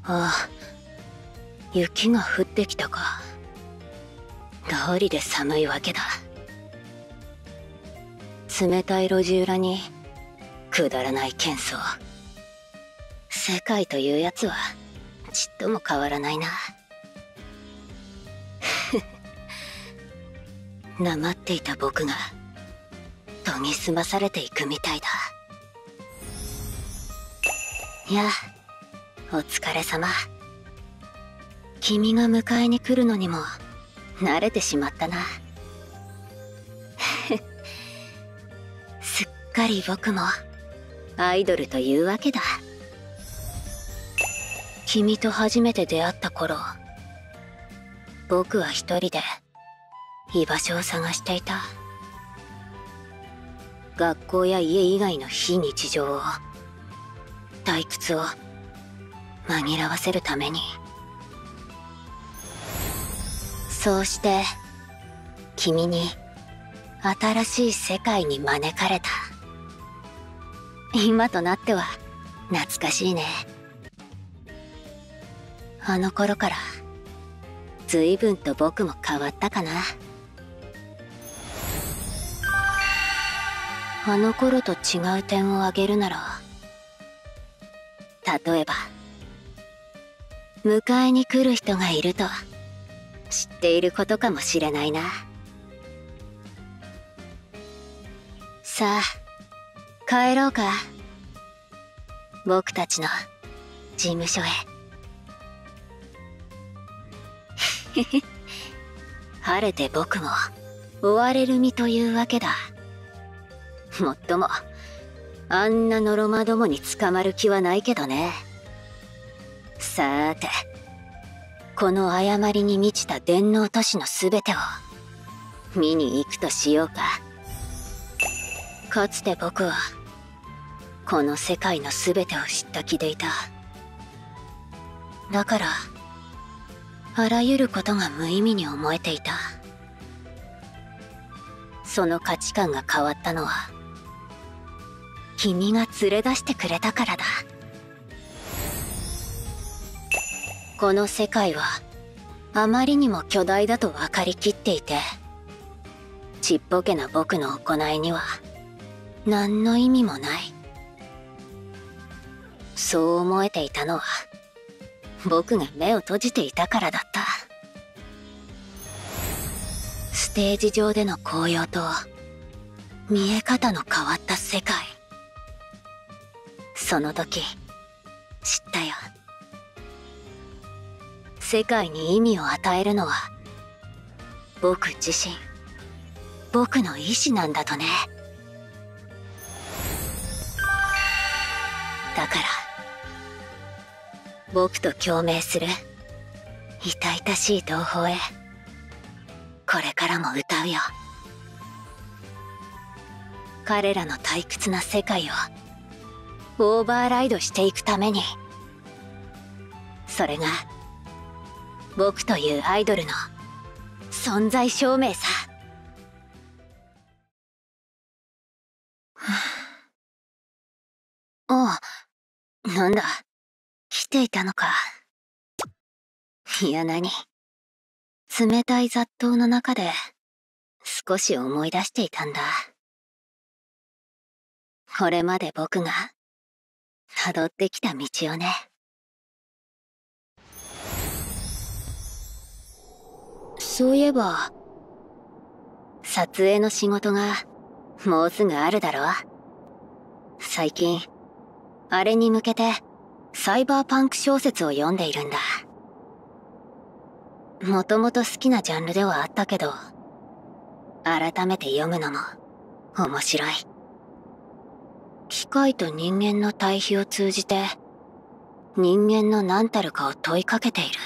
ああ、雪が降ってきたか。どうりで寒いわけだ。冷たい路地裏にくだらない喧騒。世界というやつはちっとも変わらないな。なまっていた僕が研ぎ澄まされていくみたいだ。いや、お疲れ様。君が迎えに来るのにも慣れてしまったな。すっかり僕もアイドルというわけだ。君と初めて出会った頃、僕は一人で居場所を探していた。学校や家以外の非日常を、退屈を紛らわせるために。そうして君に新しい世界に招かれた。今となっては懐かしいね。あの頃から随分と僕も変わったかな。あの頃と違う点を挙げるなら、例えば迎えに来る人がいると知っていることかもしれないな。さあ帰ろうか。僕たちの事務所へ。晴れて僕も追われる身というわけだ。もっともあんなのろまどもに捕まる気はないけどね。さーて、この誤りに満ちた電脳都市のすべてを見に行くとしようか。かつて僕はこの世界のすべてを知った気でいた。だからあらゆることが無意味に思えていた。その価値観が変わったのは君が連れ出してくれたからだ。この世界はあまりにも巨大だと分かりきっていて、ちっぽけな僕の行いには何の意味もない。そう思えていたのは僕が目を閉じていたからだった。ステージ上での高揚と見え方の変わった世界。その時知ったよ。世界に意味を与えるのは僕自身、僕の意志なんだとね。だから僕と共鳴する痛々しい同胞へこれからも歌うよ。彼らの退屈な世界をオーバーライドしていくために。それが僕というアイドルの存在証明さ。おう、なんだ、来ていたのか。いや何、冷たい雑踏の中で少し思い出していたんだ。これまで僕が辿ってきた道をね。そういえば撮影の仕事がもうすぐあるだろ。最近あれに向けてサイバーパンク小説を読んでいるんだ。もともと好きなジャンルではあったけど、改めて読むのも面白い。機械と人間の対比を通じて人間の何たるかを問いかけている。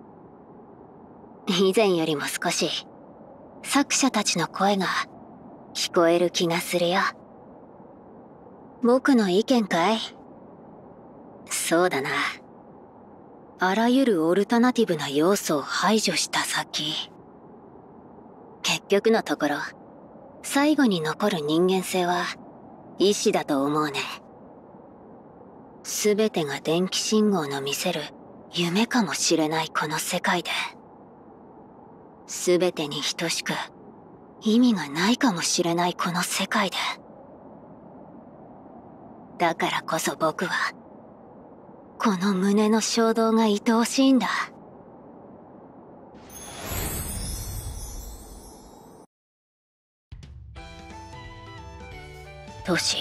以前よりも少し作者たちの声が聞こえる気がするよ。僕の意見かい？そうだな。あらゆるオルタナティブな要素を排除した先、結局のところ最後に残る人間性は意志だと思うね。全てが電気信号の見せる夢かもしれないこの世界で、全てに等しく意味がないかもしれないこの世界で、だからこそ僕はこの胸の衝動が愛おしいんだ。トシ、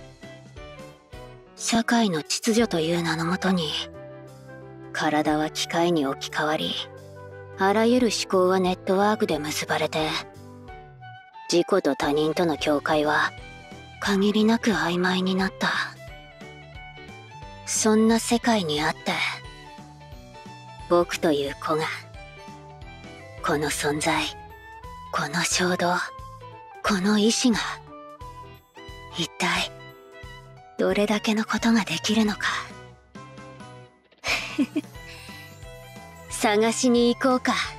社会の秩序という名のもとに体は機械に置き換わり、あらゆる思考はネットワークで結ばれて、自己と他人との境界は限りなく曖昧になった。そんな世界にあって、僕という子が、この存在、この衝動、この意志が、一体どれだけのことができるのか。探しに行こうか。